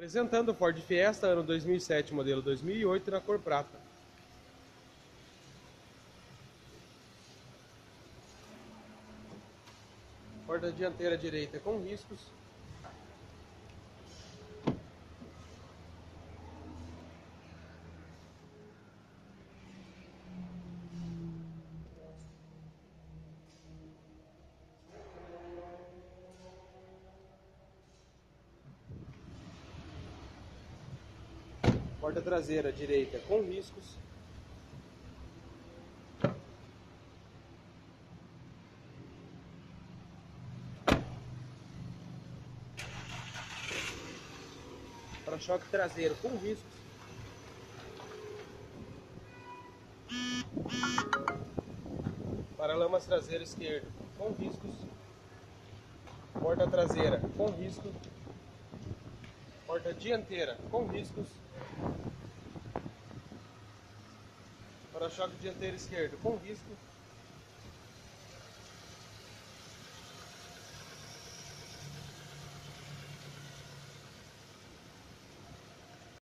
Apresentando o Ford Fiesta, ano 2007, modelo 2008, na cor prata. Porta dianteira direita com riscos. Porta traseira direita com riscos. Para-choque traseiro com riscos. Paralamas traseiro esquerdo com riscos. Porta traseira com risco. Porta dianteira com riscos. Para-choque dianteiro esquerdo com risco.